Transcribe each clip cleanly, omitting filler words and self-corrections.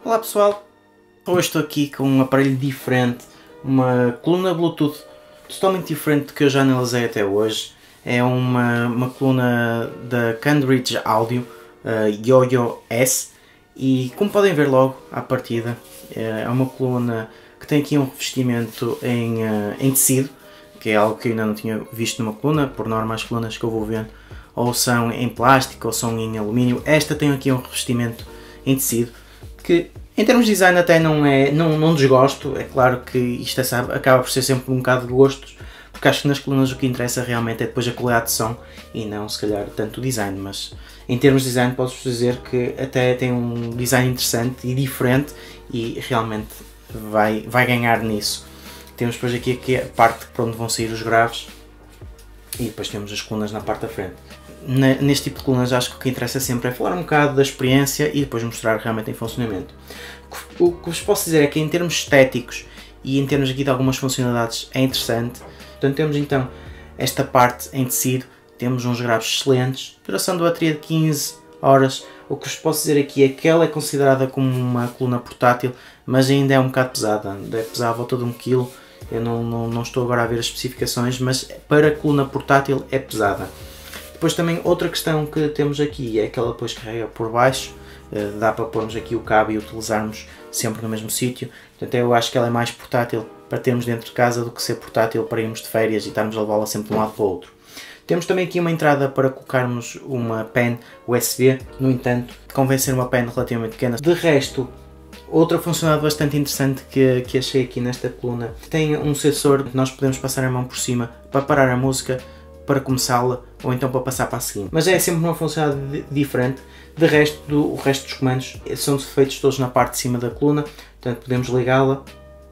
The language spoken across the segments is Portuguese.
Olá pessoal, hoje estou aqui com um aparelho diferente, uma coluna Bluetooth totalmente diferente do que eu já analisei até hoje. É uma coluna da Cambridge Audio, Yo-Yo S, e como podem ver logo à partida, é uma coluna que tem aqui um revestimento em tecido, que é algo que eu ainda não tinha visto numa coluna. Por norma as colunas que eu vou vendo ou são em plástico ou são em alumínio. Esta tem aqui um revestimento em tecido, que em termos de design até não desgosto. É claro que isto acaba por ser sempre um bocado de gostos, porque acho que nas colunas o que interessa realmente é depois a qualidade de som e não se calhar tanto o design, mas em termos de design posso dizer que até tem um design interessante e diferente e realmente vai ganhar nisso. Temos depois aqui a parte para onde vão sair os graves e depois temos as colunas na parte da frente. Neste tipo de colunas acho que o que interessa sempre é falar um bocado da experiência e depois mostrar realmente em funcionamento. O que vos posso dizer é que em termos estéticos e em termos aqui de algumas funcionalidades é interessante. Portanto, temos então esta parte em tecido, temos uns graves excelentes, duração de bateria de 15 horas. O que vos posso dizer aqui é que ela é considerada como uma coluna portátil, mas ainda é um bocado pesada, deve pesar à volta de 1 kg. Eu não estou agora a ver as especificações, mas para coluna portátil é pesada. Depois também outra questão que temos aqui é que ela depois carrega por baixo, dá para pormos aqui o cabo e utilizarmos sempre no mesmo sítio. Portanto, eu acho que ela é mais portátil para termos dentro de casa do que ser portátil para irmos de férias e estarmos a levá-la sempre de um lado para o outro. Temos também aqui uma entrada para colocarmos uma pen USB, no entanto convém ser uma pen relativamente pequena. De resto, outra funcionalidade bastante interessante que achei aqui nesta coluna, tem um sensor que nós podemos passar a mão por cima para parar a música, para começá-la ou então para passar para a seguinte. Mas é sempre uma funcionalidade diferente. De resto, o resto dos comandos são feitos todos na parte de cima da coluna, portanto podemos ligá-la.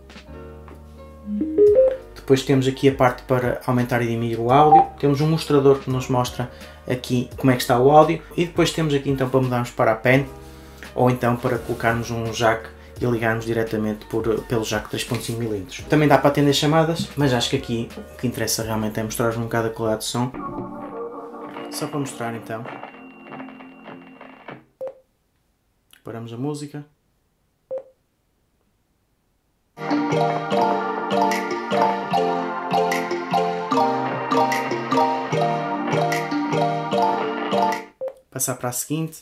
Depois temos aqui a parte para aumentar e diminuir o áudio. Temos um mostrador que nos mostra aqui como é que está o áudio. E depois temos aqui então para mudarmos para a pen, ou então para colocarmos um jack e ligarmos diretamente pelo jack 3.5 mm. Também dá para atender chamadas, mas acho que aqui o que interessa realmente é mostrar um bocado a qualidade de som. Só para mostrar então. Paramos a música. Passar para a seguinte.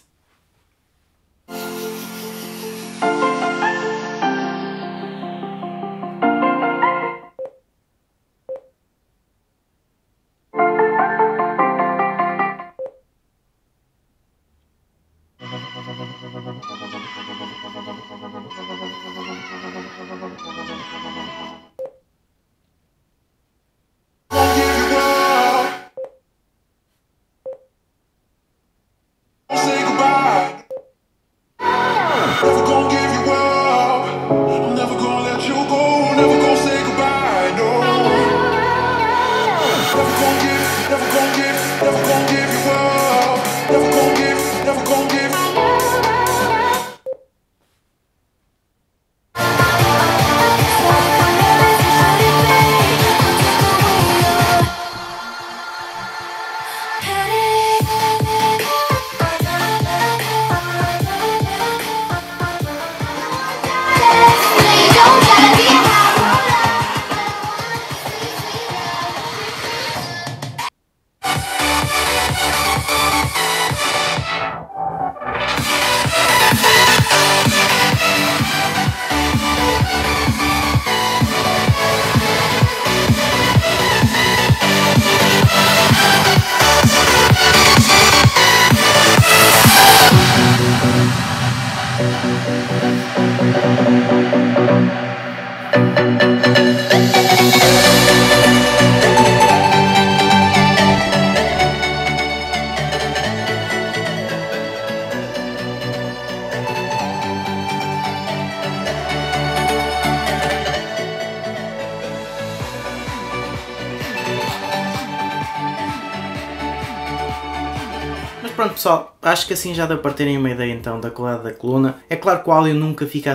Pronto pessoal, acho que assim já dá para terem uma ideia então da qualidade da coluna. É claro que o áudio nunca fica a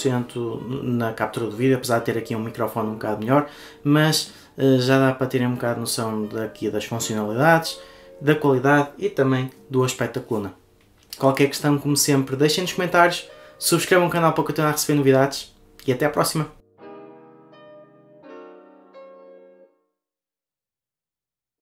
100% na captura do vídeo, apesar de ter aqui um microfone um bocado melhor, mas já dá para terem um bocado de noção daqui das funcionalidades, da qualidade e também do aspecto da coluna. Qualquer questão, como sempre, deixem nos comentários. Subscrevam o canal para continuar a receber novidades e até à próxima.